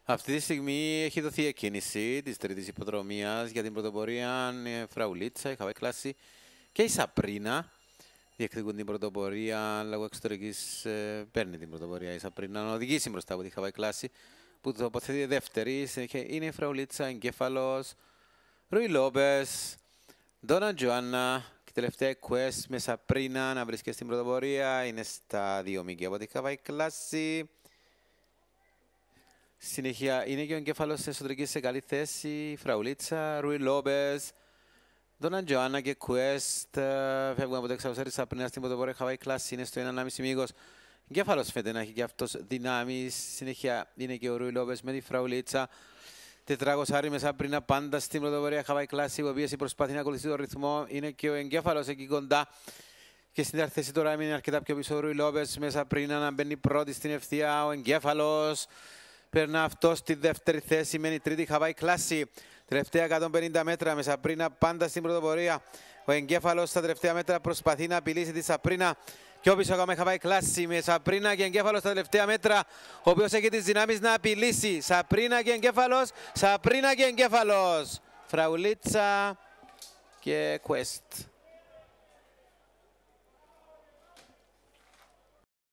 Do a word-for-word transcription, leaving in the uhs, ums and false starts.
Αυτή τη στιγμή έχει δοθεί εκκίνηση της τρίτης υποδρομίας για την πρωτοπορία Φραουλίτσα, η Χαβάη Κλάση και η Σαπρίνα. Διεκδικούν την πρωτοπορία λόγω εξωτερικής, ε, παίρνει την πρωτοπορία η Σαπρίνα να οδηγήσει μπροστά από τη Χαβάη Κλάση που τοποθετεί δεύτερη. Είναι η Φραουλίτσα, εγκέφαλος, Ρουί Λόπες, Ντόνα Τζοάννα και τελευταία Quest με Σαπρίνα να βρίσκεται στην πρωτοπορία. Είναι στα δύο μήκη από τη Χαβάη Κλάση. Συνέχεια είναι και ο εγκέφαλος της εσωτερικής σε καλή θέση. Φραουλίτσα, Ρουί Λόπες, Ντόνα Τζοάννα και Quest. Φεύγουν από το εξαουσέρι της Σαπρίνας στην πρωτοπορία. Χαβάη Κλάση είναι στο ένα κόμμα πέντε μήκος. Εγκέφαλος φαίνεται να έχει και αυτός δυνάμεις. Συνέχεια είναι και ο Ρουί Λόπες με τη Φραουλίτσα. Τετράγωνο άρι μέσα πριν πάντα στην πρωτοπορία Χαβάη Κλάση, η οποία προσπαθεί να ακολουθεί τον ρυθμό. Είναι και ο εγκέφαλος εκεί κοντά. Και στην τέταρτη θέση τώρα έμεινε αρκετά πιο πίσω ο Ρουί Λόπες μέσα πριν να μπαίνει πρώτη στην ευθεία. Ο εγκέφαλος περνά αυτό στη δεύτερη θέση, μένει τρίτη Χαβάη Κλάση. Τελευταία εκατόν πενήντα μέτρα με Σαπρίνα πάντα στην πρωτοπορία. Ο εγκέφαλος στα τελευταία μέτρα προσπαθεί να απειλήσει τη Σαπρίνα. Πιο πίσω ακόμα Χαβάη Κλάση με Σαπρίνα και εγκέφαλος στα τελευταία μέτρα, ο οποίος έχει τις δυνάμεις να απειλήσει. Σαπρίνα και εγκέφαλος, Σαπρίνα και εγκέφαλος. Φραουλίτσα και Quest.